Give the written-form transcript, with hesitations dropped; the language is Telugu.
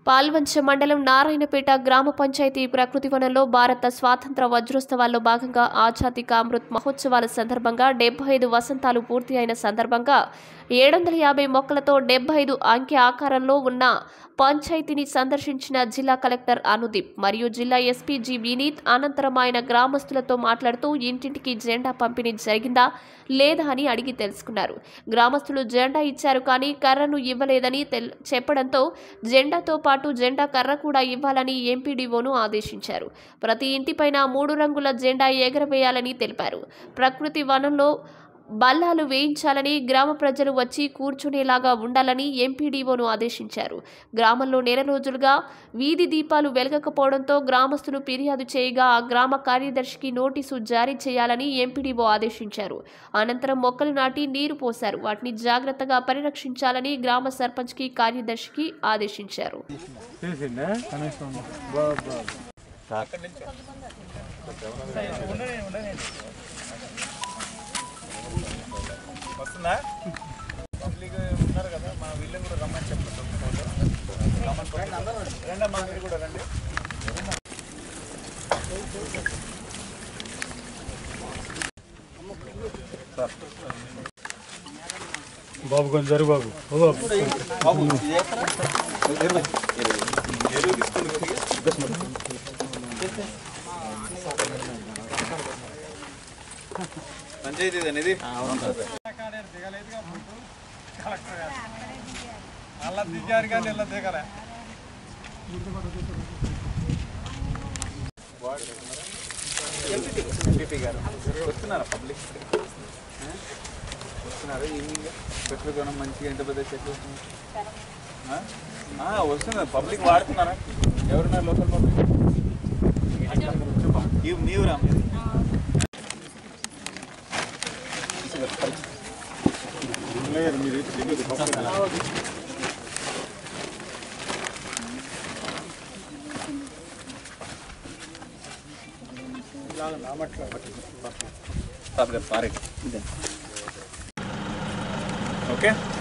పాల్వంచ మండలం నారాయణపేట గ్రామ పంచాయతీ ప్రకృతి వనంలో భారత స్వాతంత్ర వజ్రోత్సవాల్లో భాగంగా ఆజాదీ కా అమృత్ మహోత్సవాల సందర్భంగా 75 వసంతాలు పూర్తి అయిన సందర్భంగా 750 మొక్కలతో 75 అంకె ఆకారంలో ఉన్న పంచాయతీని సందర్శించిన జిల్లా కలెక్టర్ అనుదీప్ మరియు జిల్లా ఎస్పీ జి వినీత్. అనంతరం ఆయన గ్రామస్తులతో మాట్లాడుతూ ఇంటింటికి జెండా పంపిణీ జరిగిందా లేదా అని అడిగి తెలుసుకున్నారు. గ్రామస్తులు జెండా ఇచ్చారు కానీ కర్రను ఇవ్వలేదని చెప్పడంతో జెండాతో పాటు జెండా కర్ర కూడా ఇవ్వాలని ఎంపీడీఓను ఆదేశించారు. ప్రతి ఇంటిపైన 3 రంగుల జెండా ఎగరవేయాలని తెలిపారు. ప్రకృతి వనంలో బల్లాలు వేయించాలని, గ్రామ ప్రజలు వచ్చి కూర్చునేలాగా ఉండాలని ఎంపీడీఓను ఆదేశించారు. గ్రామంలో నెల రోజులుగా వీధి దీపాలు వెలగకపోవడంతో గ్రామస్తులు ఫిర్యాదు చేయగా ఆ గ్రామ కార్యదర్శికి నోటీసు జారీ చేయాలని ఎంపీడీఓ ఆదేశించారు. అనంతరం మొక్కలు నాటి నీరు పోశారు. వాటిని జాగ్రత్తగా పరిరక్షించాలని గ్రామ సర్పంచ్కి కార్యదర్శికి ఆదేశించారు. వస్తుందా? పబ్లిక్ ఉన్నారు కదా, మా వీళ్ళని కూడా రమ్మని చెప్పండి. రండమ్మా, మీరు కూడా రండి. బాబు కొంచెం జరుగు బాబు. పంచాయతీ అనేది అలా దిగారు కానీ ఇలా దిగలే. ఎంపీపీ గారు వస్తున్నారా? పబ్లిక్ వస్తున్నారు. ఈవినింగ్ చెట్లు కొనం మంచిగా ఎంత పెద్ద చెట్లు వస్తున్నారు. పబ్లిక్ వాడుతున్నారా? ఎవరున్నారు లోకల్ పబ్లిక్? నీవు రా. ఓకే.